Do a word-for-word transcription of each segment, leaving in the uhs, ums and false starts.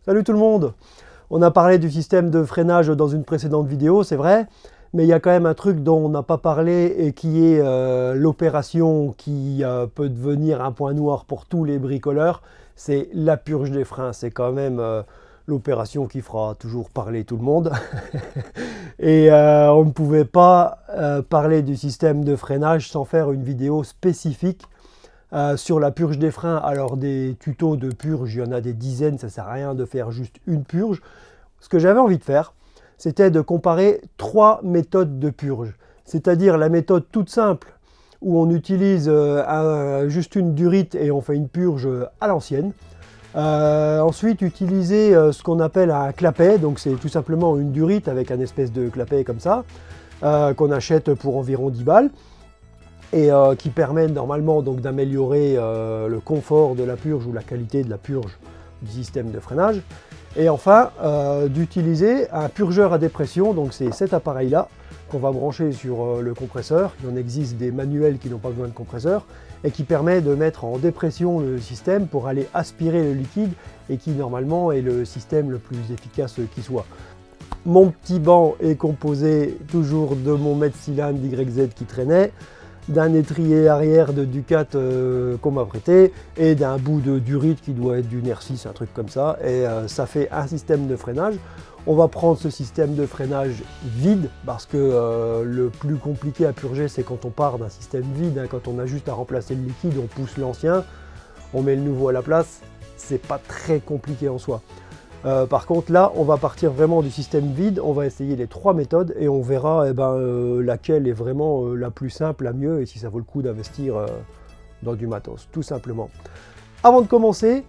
Salut tout le monde! On a parlé du système de freinage dans une précédente vidéo, c'est vrai, mais il y a quand même un truc dont on n'a pas parlé et qui est euh, l'opération qui euh, peut devenir un point noir pour tous les bricoleurs, c'est la purge des freins. C'est quand même euh, l'opération qui fera toujours parler tout le monde. Et euh, on ne pouvait pas euh, parler du système de freinage sans faire une vidéo spécifique Euh, sur la purge des freins. Alors des tutos de purge, il y en a des dizaines, ça ne sert à rien de faire juste une purge. Ce que j'avais envie de faire, c'était de comparer trois méthodes de purge. C'est-à-dire la méthode toute simple, où on utilise euh, un, juste une durite et on fait une purge à l'ancienne. Euh, ensuite, utiliser euh, ce qu'on appelle un clapet, donc c'est tout simplement une durite avec un espèce de clapet comme ça, euh, qu'on achète pour environ dix balles. Et euh, qui permet normalement donc d'améliorer euh, le confort de la purge ou la qualité de la purge du système de freinage. Et enfin, euh, d'utiliser un purgeur à dépression, donc c'est cet appareil-là qu'on va brancher sur euh, le compresseur. Il en existe des manuels qui n'ont pas besoin de compresseur et qui permet de mettre en dépression le système pour aller aspirer le liquide et qui normalement est le système le plus efficace qui soit. Mon petit banc est composé toujours de mon mètre cylindre Y Z qui traînait, d'un étrier arrière de Ducat euh, qu'on m'a prêté et d'un bout de durite qui doit être du N R six, un truc comme ça, et euh, ça fait un système de freinage. On va prendre ce système de freinage vide parce que euh, le plus compliqué à purger, c'est quand on part d'un système vide, hein, quand on a juste à remplacer le liquide, on pousse l'ancien, on met le nouveau à la place, c'est pas très compliqué en soi. Euh, par contre là, on va partir vraiment du système vide, on va essayer les trois méthodes et on verra eh ben, euh, laquelle est vraiment euh, la plus simple, la mieux et si ça vaut le coup d'investir euh, dans du matos, tout simplement. Avant de commencer,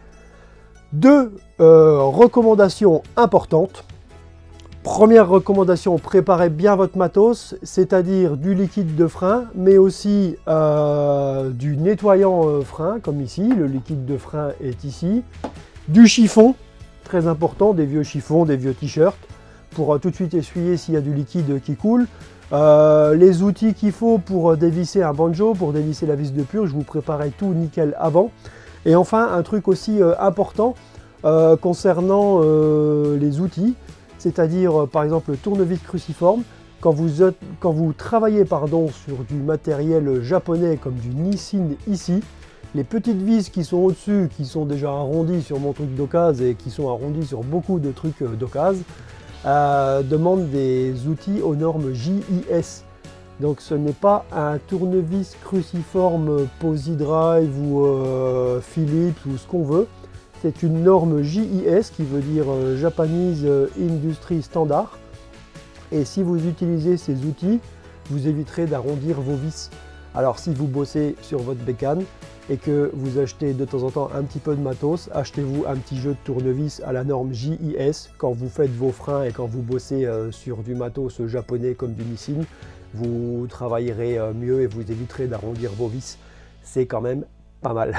deux euh, recommandations importantes. Première recommandation, préparez bien votre matos, c'est-à-dire du liquide de frein, mais aussi euh, du nettoyant euh, frein, comme ici, le liquide de frein est ici, du chiffon, très important, des vieux chiffons, des vieux t-shirts, pour euh, tout de suite essuyer s'il y a du liquide qui coule. Euh, les outils qu'il faut pour dévisser un banjo, pour dévisser la vis de purge, vous préparez tout nickel avant. Et enfin, un truc aussi euh, important euh, concernant euh, les outils, c'est-à-dire euh, par exemple le tournevis cruciforme. Quand vous, quand vous travaillez pardon, sur du matériel japonais comme du Nissin ici, les petites vis qui sont au-dessus, qui sont déjà arrondies sur mon truc d'occasion et qui sont arrondies sur beaucoup de trucs d'occasion, euh, demandent des outils aux normes J I S. Donc ce n'est pas un tournevis cruciforme Posi-Drive ou euh, Philips ou ce qu'on veut. C'est une norme J I S qui veut dire euh, Japanese Industry Standard. Et si vous utilisez ces outils, vous éviterez d'arrondir vos vis. Alors si vous bossez sur votre bécane, et que vous achetez de temps en temps un petit peu de matos, achetez-vous un petit jeu de tournevis à la norme J I S quand vous faites vos freins et quand vous bossez euh, sur du matos japonais comme du Nissin, vous travaillerez euh, mieux et vous éviterez d'arrondir vos vis. C'est quand même pas mal.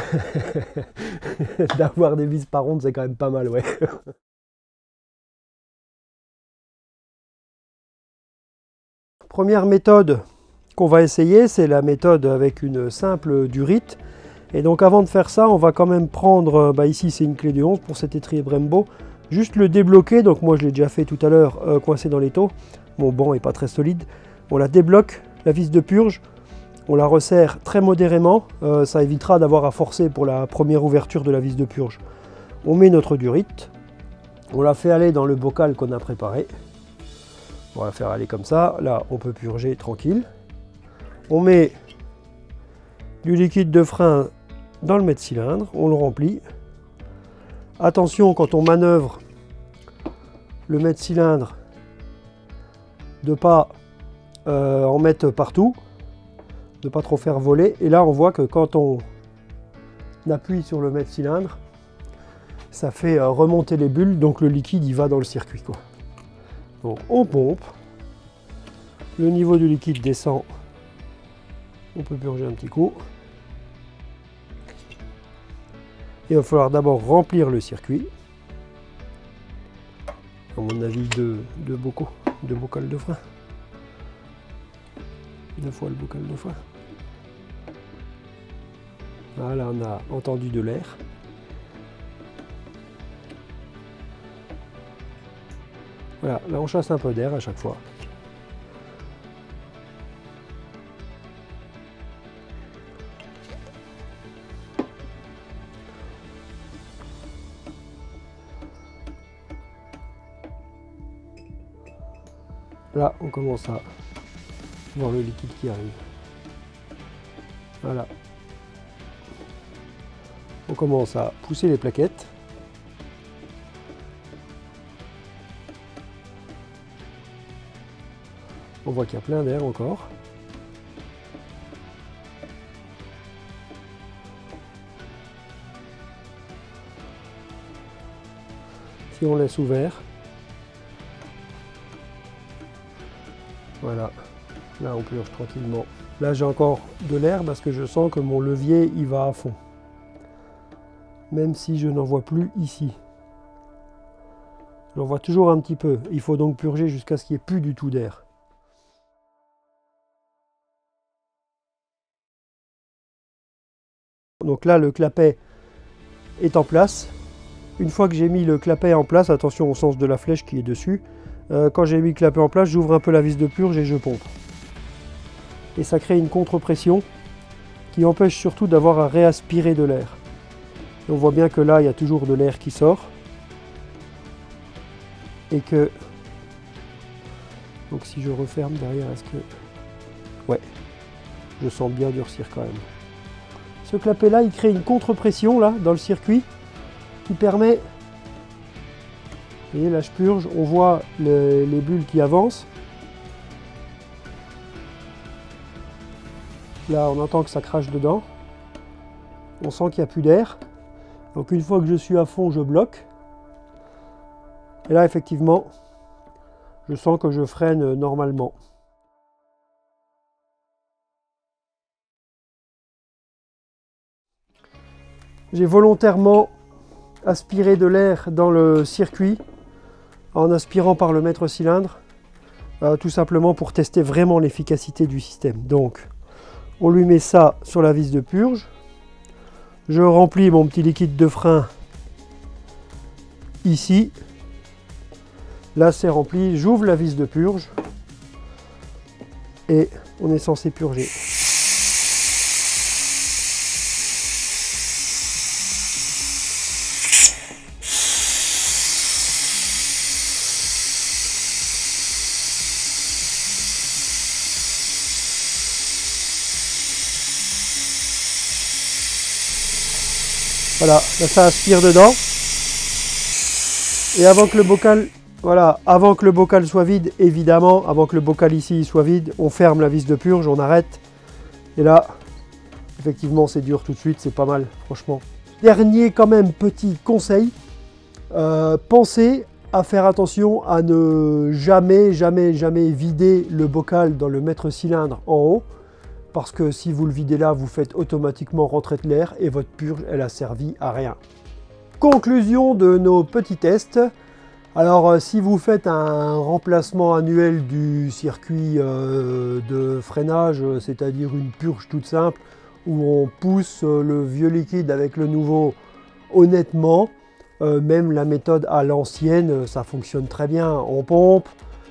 D'avoir des vis par ronde, c'est quand même pas mal, ouais. Première méthode qu'on va essayer, c'est la méthode avec une simple durite. Et donc avant de faire ça, on va quand même prendre, bah ici c'est une clé de onze pour cet étrier Brembo, juste le débloquer, donc moi je l'ai déjà fait tout à l'heure, euh, coincé dans l'étau, mon banc n'est pas très solide, on la débloque, la vis de purge, on la resserre très modérément, euh, ça évitera d'avoir à forcer pour la première ouverture de la vis de purge. On met notre durite, on la fait aller dans le bocal qu'on a préparé, on va la faire aller comme ça, là on peut purger tranquille, on met du liquide de frein dans le mètre cylindre, on le remplit. Attention quand on manœuvre le mètre cylindre de ne pas euh, en mettre partout, de ne pas trop faire voler. Et là on voit que quand on appuie sur le mètre cylindre, ça fait euh, remonter les bulles, donc le liquide il va dans le circuit, quoi. Donc on pompe, le niveau du liquide descend, on peut purger un petit coup. Il va falloir d'abord remplir le circuit. À mon avis, deux, deux bocaux, deux bocals de frein. Deux fois le bocal de frein. Voilà, on a entendu de l'air. Voilà, là on chasse un peu d'air à chaque fois. Là, on commence à voir le liquide qui arrive. Voilà. On commence à pousser les plaquettes. On voit qu'il y a plein d'air encore. Si on laisse ouvert, voilà, là on purge tranquillement. Là j'ai encore de l'air parce que je sens que mon levier il va à fond. Même si je n'en vois plus ici. J'en vois toujours un petit peu. Il faut donc purger jusqu'à ce qu'il n'y ait plus du tout d'air. Donc là le clapet est en place. Une fois que j'ai mis le clapet en place, attention au sens de la flèche qui est dessus, euh, quand j'ai mis le clapet en place, j'ouvre un peu la vis de purge et je pompe. Et ça crée une contre-pression qui empêche surtout d'avoir à réaspirer de l'air. On voit bien que là, il y a toujours de l'air qui sort. Et que... Donc si je referme derrière, est-ce que... Ouais, je sens bien durcir quand même. Ce clapet-là, il crée une contre-pression là, dans le circuit, qui permet... Vous voyez, là je purge, on voit le, les bulles qui avancent. Là, on entend que ça crache dedans. On sent qu'il n'y a plus d'air. Donc une fois que je suis à fond, je bloque. Et là, effectivement, je sens que je freine normalement. J'ai volontairement aspiré de l'air dans le circuit en aspirant par le mètre cylindre, euh, tout simplement pour tester vraiment l'efficacité du système. Donc, on lui met ça sur la vis de purge. Je remplis mon petit liquide de frein ici. Là, c'est rempli. J'ouvre la vis de purge et on est censé purger. Voilà, là ça aspire dedans. Et avant que le bocal, voilà, avant que le bocal soit vide, évidemment, avant que le bocal ici soit vide, on ferme la vis de purge, on arrête. Et là, effectivement, c'est dur tout de suite, c'est pas mal, franchement. Dernier quand même petit conseil, euh, pensez à faire attention à ne jamais, jamais, jamais vider le bocal dans le mètre cylindre en haut. Parce que si vous le videz là, vous faites automatiquement rentrer de l'air et votre purge, elle a servi à rien. Conclusion de nos petits tests. Alors, si vous faites un remplacement annuel du circuit euh, de freinage, c'est-à-dire une purge toute simple, où on pousse le vieux liquide avec le nouveau, honnêtement, euh, même la méthode à l'ancienne, ça fonctionne très bien. On pompe.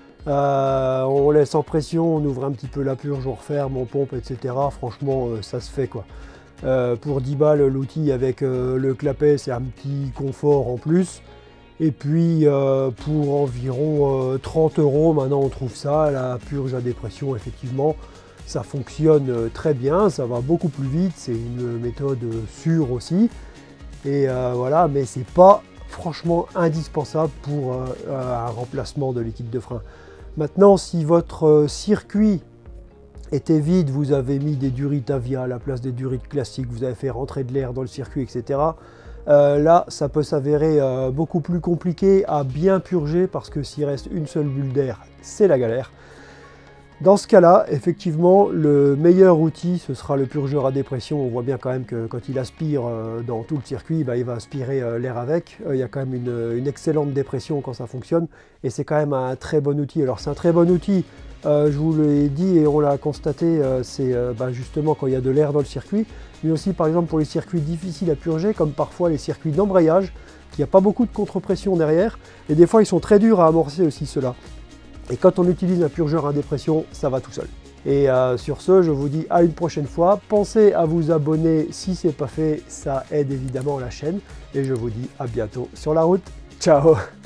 Euh, on laisse en pression, on ouvre un petit peu la purge, on referme, on pompe, et cetera. Franchement, euh, ça se fait quoi. Euh, pour dix balles, l'outil avec euh, le clapet, c'est un petit confort en plus. Et puis euh, pour environ euh, trente euros, maintenant on trouve ça, la purge à dépression, effectivement. Ça fonctionne euh, très bien, ça va beaucoup plus vite, c'est une méthode sûre aussi. Et euh, voilà, mais c'est pas franchement indispensable pour euh, un remplacement de liquide de frein. Maintenant, si votre circuit était vide, vous avez mis des durites Avia à la place des durites classiques, vous avez fait rentrer de l'air dans le circuit, et cetera. Euh, là, ça peut s'avérer euh, beaucoup plus compliqué à bien purger parce que s'il reste une seule bulle d'air, c'est la galère. Dans ce cas-là, effectivement, le meilleur outil, ce sera le purgeur à dépression. On voit bien quand même que quand il aspire euh, dans tout le circuit, bah, il va aspirer euh, l'air avec. Euh, il y a quand même une, une excellente dépression quand ça fonctionne. Et c'est quand même un très bon outil. Alors c'est un très bon outil, euh, je vous l'ai dit et on l'a constaté, euh, c'est euh, bah, justement quand il y a de l'air dans le circuit. Mais aussi par exemple pour les circuits difficiles à purger, comme parfois les circuits d'embrayage, il n'y a pas beaucoup de contre-pression derrière, et des fois ils sont très durs à amorcer aussi ceux-là. Et quand on utilise un purgeur à dépression, ça va tout seul. Et euh, sur ce, je vous dis à une prochaine fois. Pensez à vous abonner si ce n'est pas fait, ça aide évidemment la chaîne. Et je vous dis à bientôt sur la route. Ciao!